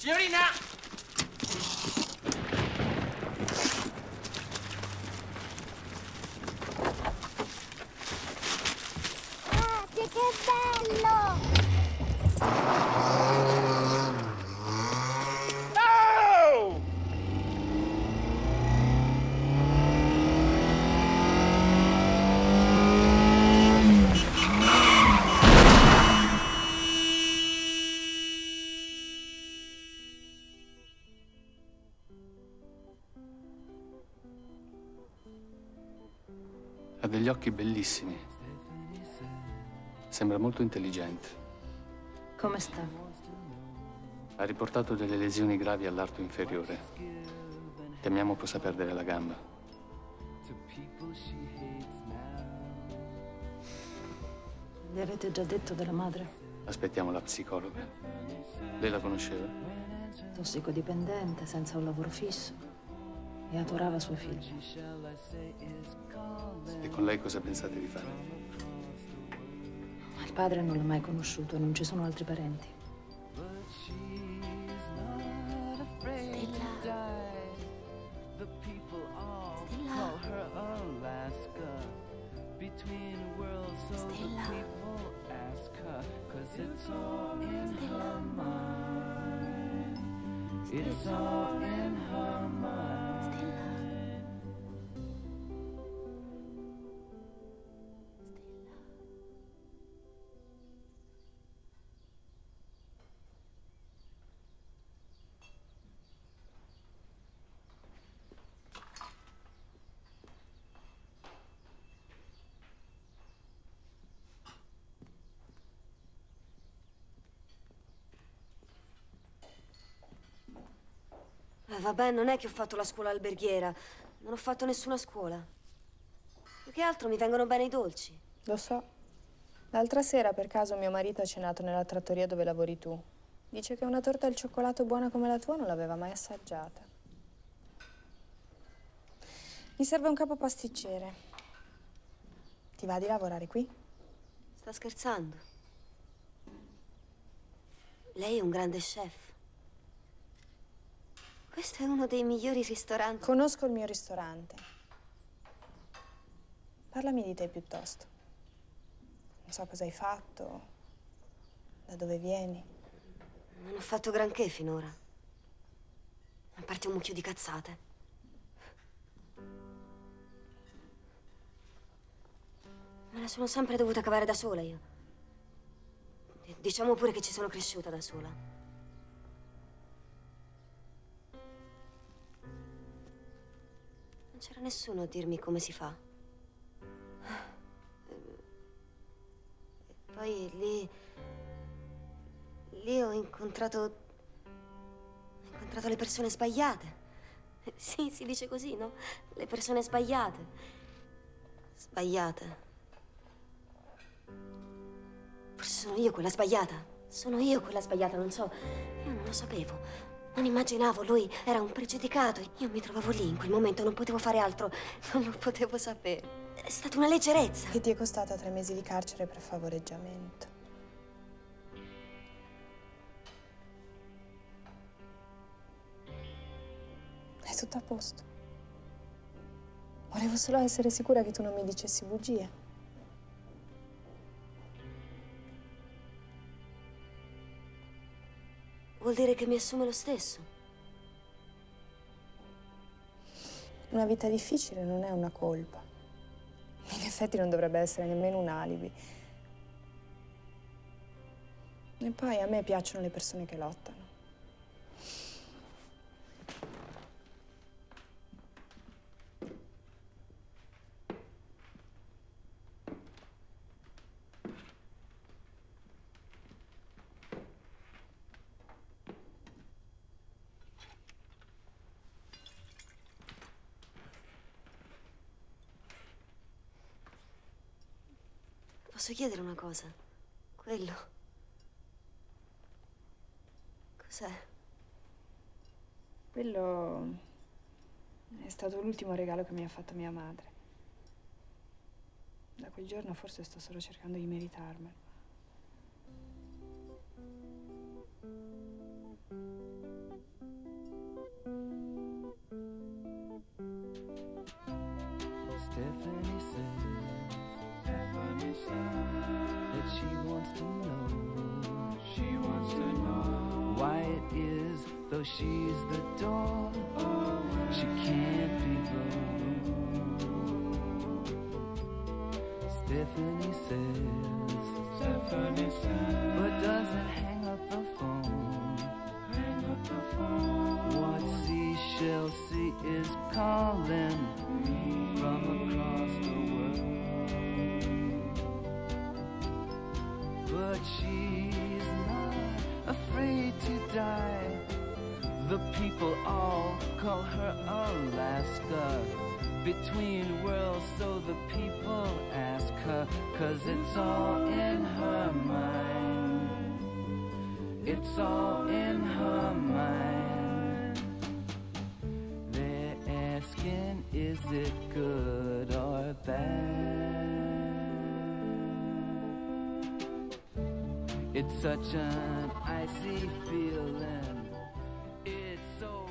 Signorina! Guardate che bello! Ha degli occhi bellissimi. Sembra molto intelligente. Come sta? Ha riportato delle lesioni gravi all'arto inferiore. Temiamo possa perdere la gamba. Le avete già detto della madre? Aspettiamo la psicologa. Lei la conosceva? Tossicodipendente, senza un lavoro fisso. E adorava suo figlio. E con lei cosa pensate di fare? Ma il padre non l'ha mai conosciuto e non ci sono altri parenti. Vabbè, non è che ho fatto la scuola alberghiera. Non ho fatto nessuna scuola. Più che altro mi vengono bene i dolci. Lo so. L'altra sera, per caso, mio marito ha cenato nella trattoria dove lavori tu. Dice che una torta al cioccolato buona come la tua non l'aveva mai assaggiata. Mi serve un capo pasticcere. Ti va di lavorare qui? Sta scherzando? Lei è un grande chef. Questo è uno dei migliori ristoranti. Conosco il mio ristorante. Parlami di te piuttosto. Non so cosa hai fatto, da dove vieni. Non ho fatto granché finora. A parte un mucchio di cazzate. Me la sono sempre dovuta cavare da sola io. E diciamo pure che ci sono cresciuta da sola. Non c'era nessuno a dirmi come si fa. E poi lì ho incontrato le persone sbagliate. Sì, si dice così, no? Le persone sbagliate. Sbagliate. Forse sono io quella sbagliata. Sono io quella sbagliata, non so. Io non lo sapevo. Non immaginavo, lui era un pregiudicato. Io mi trovavo lì in quel momento, non potevo fare altro. Non lo potevo sapere. È stata una leggerezza. Che ti è costata 3 mesi di carcere per favoreggiamento. È tutto a posto. Volevo solo essere sicura che tu non mi dicessi bugie. Vuol dire che mi assume lo stesso. Una vita difficile non è una colpa. In effetti non dovrebbe essere nemmeno un alibi. E poi a me piacciono le persone che lottano. Posso chiedere una cosa? Quello... cos'è? Quello è stato l'ultimo regalo che mi ha fatto mia madre. Da quel giorno forse sto solo cercando di meritarmelo. so she's the door. She can't be the room. Stephanie says, but doesn't hang up the phone. What seashell sea is calling from across the world? But she's not afraid to die. The people all call her Alaska, between worlds, so the people ask her, 'cause it's all in her mind. It's all in her mind. They're asking, is it good or bad? It's such an icy feeling. It's so